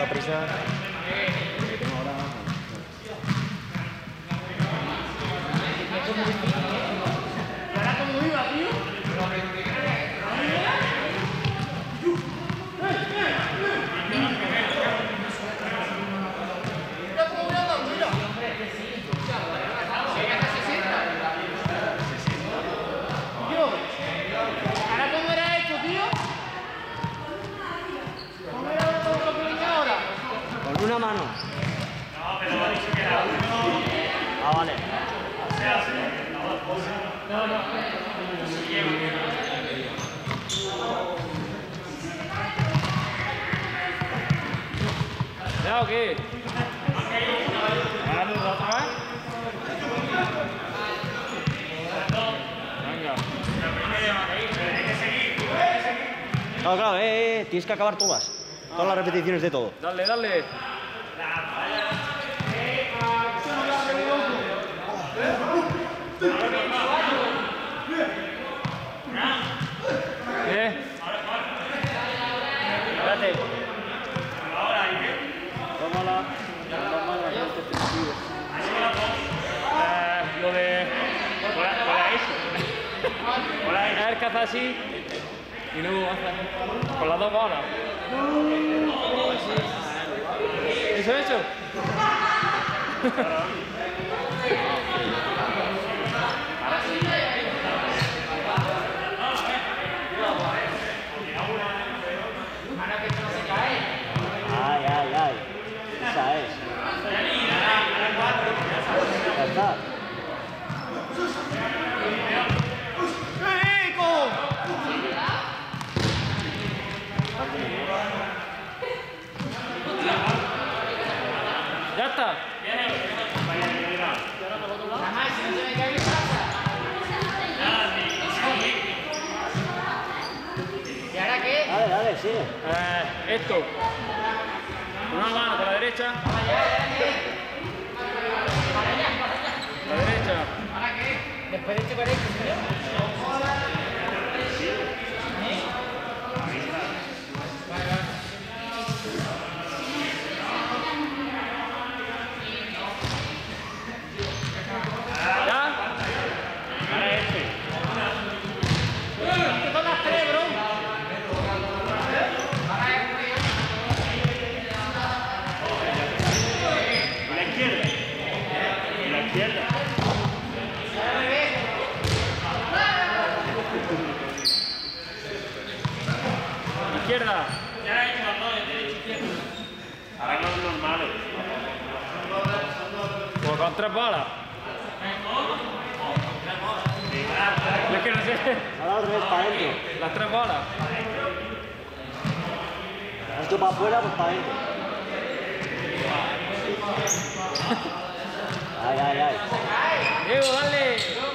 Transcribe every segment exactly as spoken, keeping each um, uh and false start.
prisa. Una mano. No, pero ha dicho que era uno. Ah, vale. O sea, sí. No, no. ¿Ya o qué? ¿Vale, otra vez? Venga. Claro, claro, eh, eh, tienes que acabar todas. Todas las repeticiones de todo. Dale, dale. ¿Eh? Espérate. Tómala. Tómala. Eh, lo de... Por ahí. Por ahí. A ver qué hace así. Y luego hace... Con las dos bolas. ¿Eso he hecho? Ay, ay, ay. Esa es. Ya está. Ya está. ¿Y ahora qué? Dale, dale, sigue. Eh, esto. Una mano con la derecha. La derecha. ¿Ahora qué? Después de este cuarenta, ¿Ya? Ahora este. son las tres, bro. Y la izquierda. Y la izquierda. Izquierda. Ya he hecho los dos, de derecha y izquierda. Ahora los normales. Pues con tres bolas. Yo es que no sé. Ahora al revés, para adentro. Las tres bolas. Esto para afuera, pues para adentro. Ay, ay, ay. Diego, dale.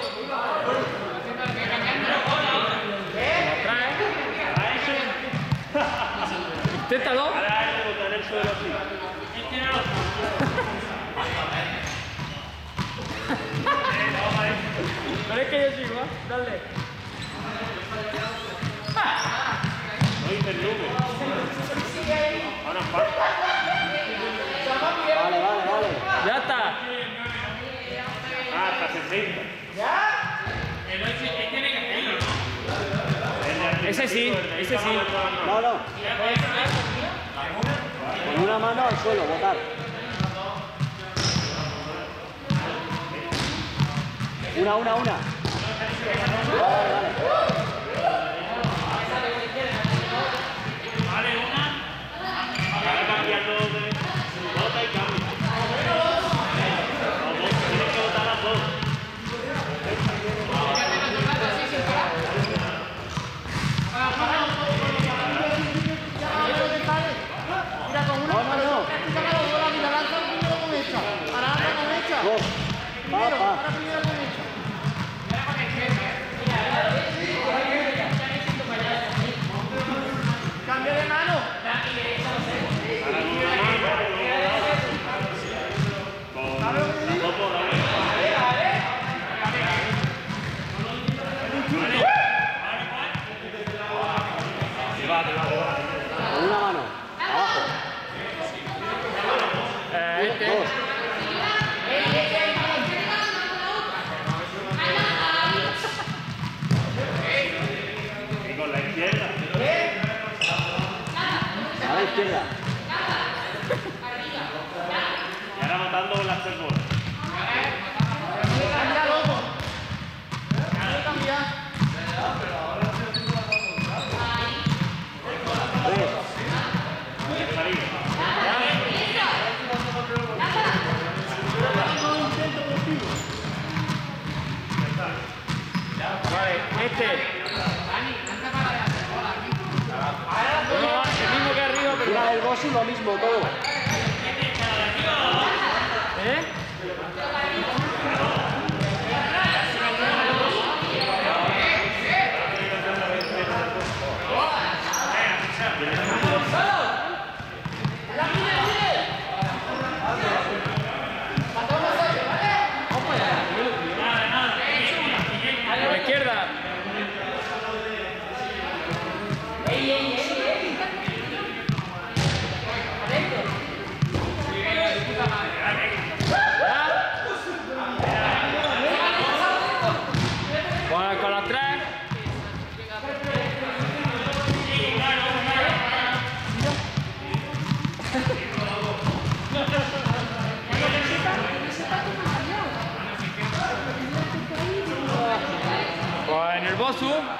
¿La traes? A eso. Inténtalo. Ahora hay que botar el suelo así. Pero es que yo sigo, ¿eh? Dale. No hice el número. Ahora falta. Vale, vale, vale. Ya está. Ah, hasta sesenta. Ese sí, ese sí. No, no. Con una mano al suelo, botar. Una, una, una. Vale, vale. Vale, una. Ahora cambiarlo de bota y cambio. Los dos, tienes que botar las dos. Mira, con una No, no, no. saca dos bolas y la lanza primero con esta. Ahora anda con esta. Dos. Pa, Primero, pa. ahora primero con esta.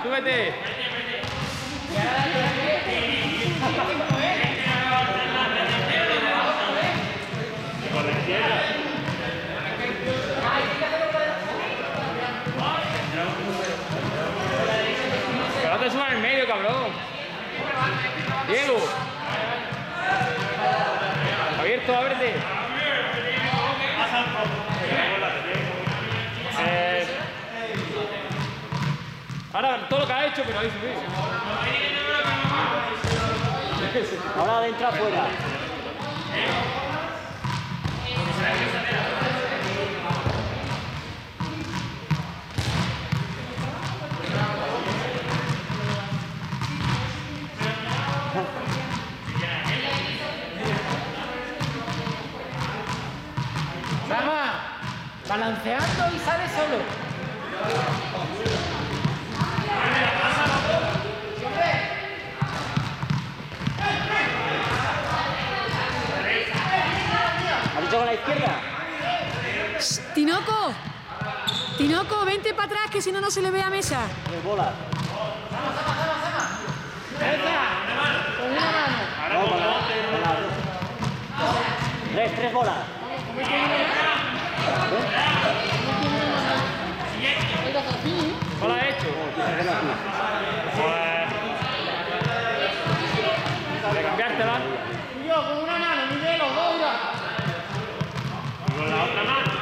súbete. Por la izquierda. Pero no te subas en el medio, cabrón. Diego. Abierto, ábrete. Eh, ahora todo lo que ha hecho, pero ahí subir. Ahora de entrar afuera. Sama, balanceando y sale solo. ¿Has dicho con la izquierda? Tinoco, Tinoco, vente para atrás que si no, no se le ve a mesa. Tres bolas. Con una mano. No, con la, con las dos. Tres, tres bolas. ¿No lo ha hecho? Pues... De cambiártela. Y yo con una mano, Miguel, los dos, mira. Y con la otra mano.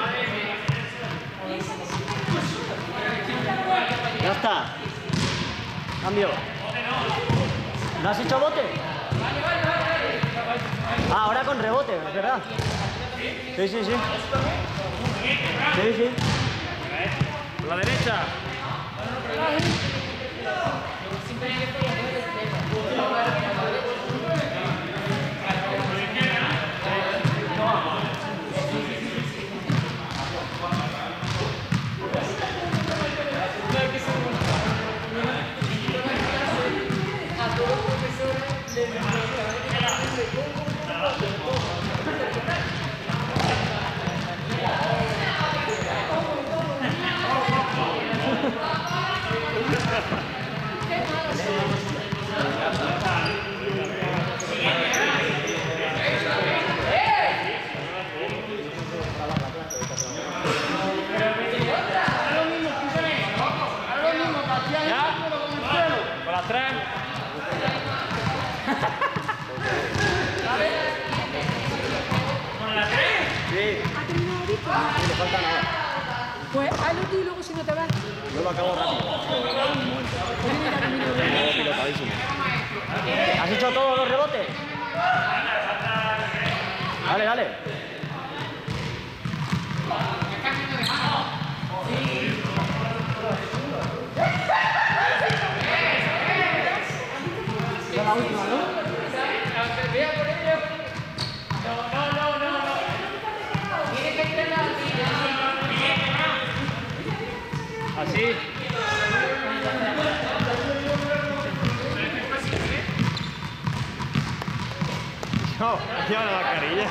Ya está. Cambio. ¿No has hecho bote? Ah, ahora con rebote, es verdad. Sí, sí, sí. Sí, sí. Por la derecha. ¿Ya? Con las tres. Sí. ¿Ha terminado Víctor? Sí, le falta nada. Pues hazlo tú y luego si no te vas. Yo lo acabo rápido. Pues mira, termino bien. Pilotadísimo. ¿Has hecho todos los rebotes? Dale, dale. Esa es la última, ¿no? Así. No, lleva la mascarilla.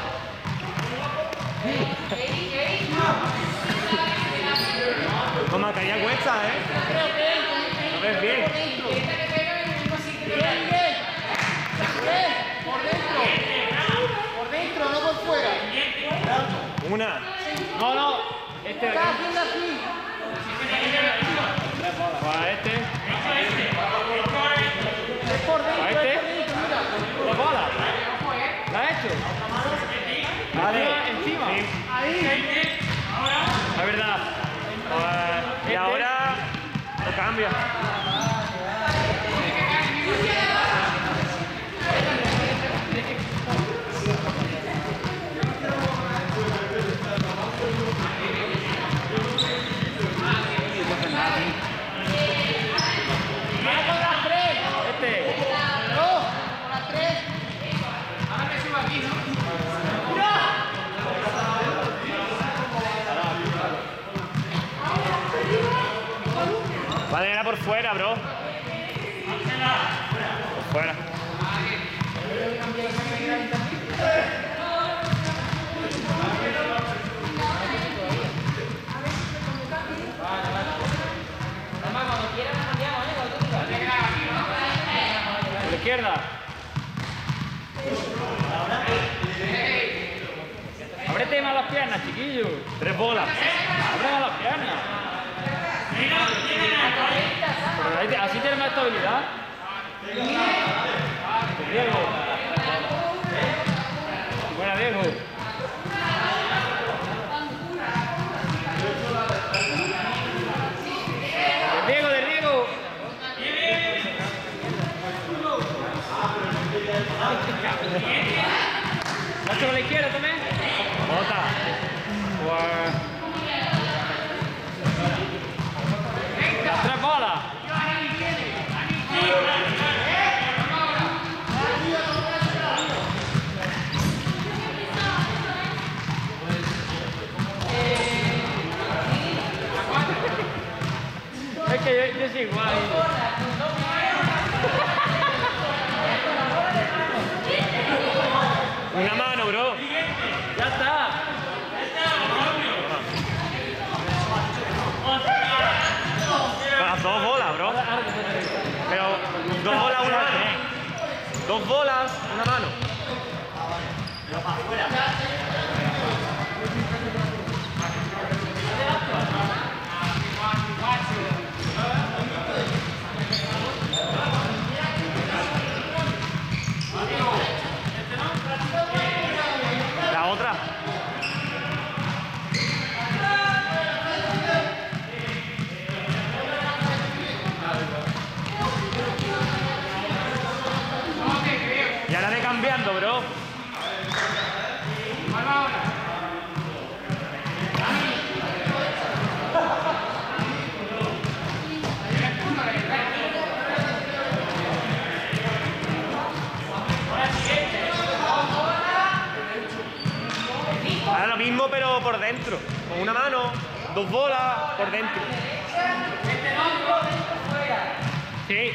Con mascarilla cuesta, ¿eh? ¿Lo ves bien? Por dentro. Por dentro, no por fuera. Una. No, no. Este de Estás aquí. haciendo así. Para este. Es por dentro, ¿A es este? por dentro, mira. Dos bolas. ¿La ha hecho? Vale. Encima. Ahí. La verdad. Pues, Y este. ahora lo cambia. Ahora con las tres. Este. Dos. Con las tres. Vale, era por fuera, bro. Por fuera. Además, cuando quieras nos cambiamos, ¿eh? Ábrete más las piernas, chiquillo. Tres bolas. Abre más las piernas. Pero ahí te- así tienes más estabilidad. Diego. Buena, Diego. De Diego, de Diego. ¿Nacho con la izquierda también? Bota. Pues... Las tres bolas. Es que yo, yo soy igual. Una mano, bro. Ya está. Las dos bolas, bro. Pero dos bolas, una mano. Dos bolas, una mano. La otra. Y ahora ve cambiando, bro. Ahora lo mismo, pero por dentro. Con una mano, dos bolas por dentro. Sí.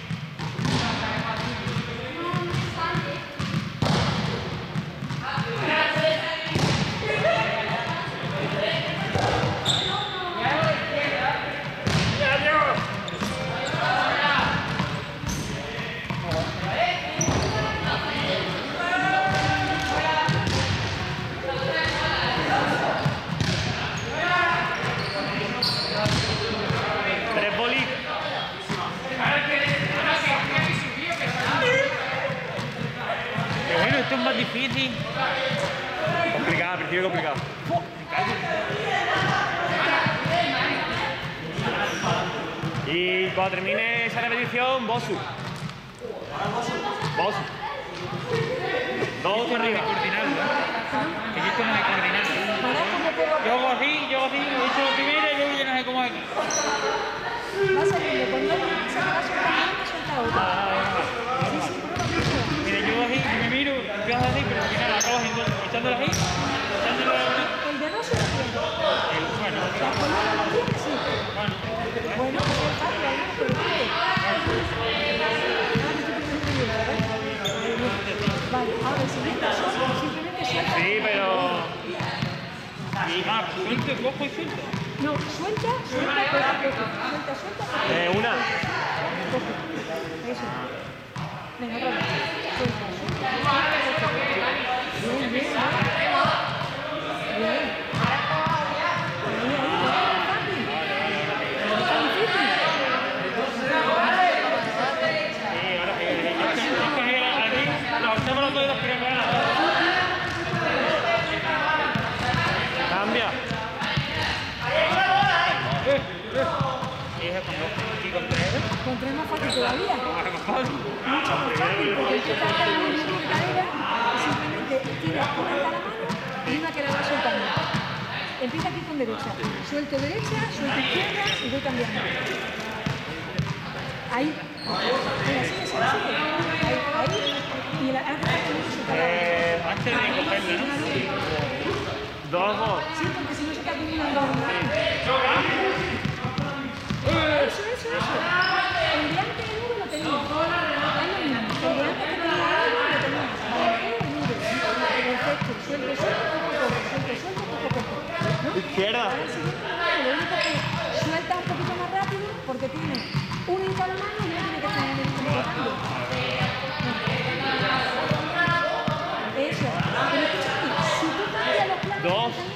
Tres bolitas. Qué bueno, esto es más difícil. Complicado, al principio complicado. Y cuando termine esa repetición, Bosu. Bosu. Dos arriba. Coordinarlo, ¿eh? Que yo esto no sé coordinarlo. Yo hago así, yo hago así, lo he hecho lo primero y luego yo no sé cómo aquí. Va saliendo. Cuando alguien se va soltando, suelta otra. Sí, sí, prueba mucho. Mira, yo hago así, me miro, yo hago así, pero al final acabo haciendo, echándolo así, echándolo así. El dedo se lo tiene. El, bueno, La columna la tiene, sí. bueno. Bueno, pues es fácil, ahí no te lo pide. Vale, ahora el siguiente son simplemente suelta. Sí, pero. Y ah, suelto, cojo y suelto. No, suelta, suelta, coge, coge. Suelta, suelta, coge. Eh, una. Coge. Eso. Venga, otra vez. Suelta, suelta, suelta, coge. Bien, bien, bien. Bien. Ahí, ahí, fácil. No está difícil. Sí, ahora que yo cogí aquí, los hacemos los dos que me ganan. Cambia. Eh, eh. Y es con dos, y con tres. Con tres más fácil todavía. Ahora más fácil. Mucho más fácil, porque empieza a estar en el mismo cadera y simplemente tiras una en cada mano y una que la va soltando. Empieza aquí con derecha. Suelto derecha, suelto izquierda y voy cambiando. Ahí. Mira, sigue, sigue, sigue. Ahí, ahí. Y la, ahora te está poniendo su cara. Eh, antes de cogerla, ¿no? Dos, dos. Sí, porque si no se te acumulan dos manos. Eso, eso, eso. El de antes del nudo lo tenías. Es lo mismo. El de antes que tenía el nudo lo tenías. El nudo. Perfecto. Suelto, suelto, poco, poco. Suelto, suelto, poco, poco. ¿No? Izquierda. Ahora el siguiente nudo, lo único que suelta un poquito más rápido porque tiene uno en cada mano y uno tiene que tener el mismo botando. Eso. Pero escúchame, si tú cambias los planos dos,